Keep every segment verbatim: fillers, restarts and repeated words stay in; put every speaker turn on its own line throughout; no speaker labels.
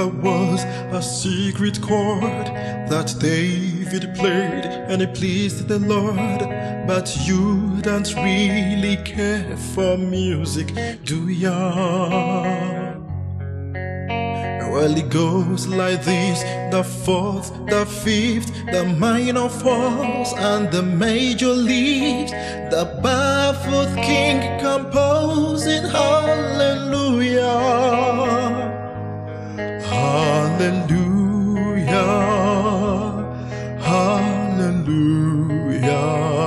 there was a secret chord that David played and it pleased the Lord. But you don't really care for music, do ya? Well, it goes like this: the fourth, the fifth, the minor falls, and the major leaves. The barefoot king composing hallelujah, hallelujah, hallelujah,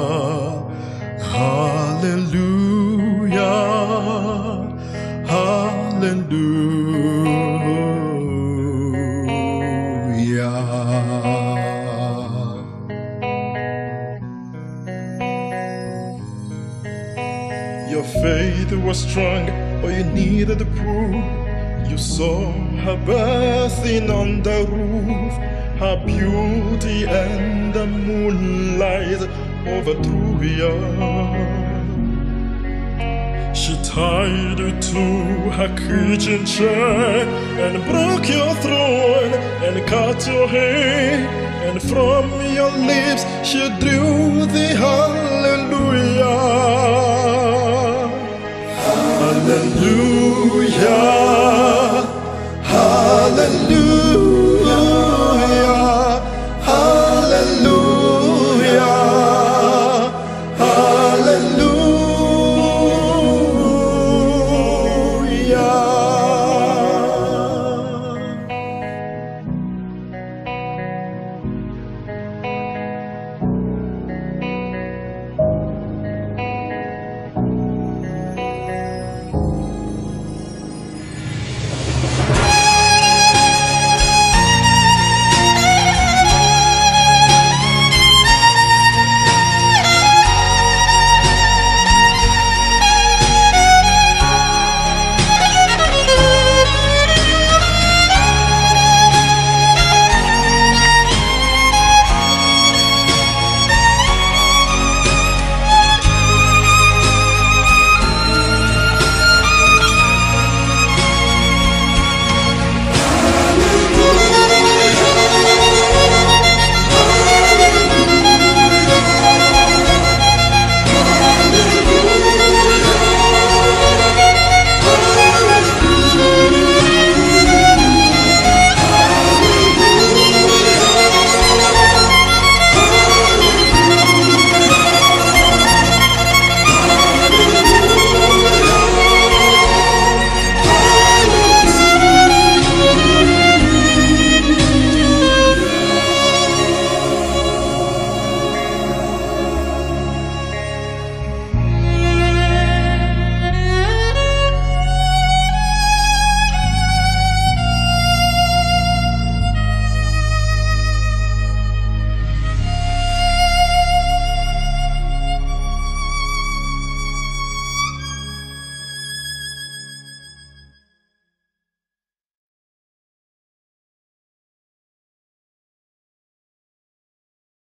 hallelujah, hallelujah. Your faith was strong, but you needed proof. You saw her bathing on the roof, her beauty and the moonlight overthrew you. She tied you to her kitchen chair and broke your throne and cut your hair, and from your lips she drew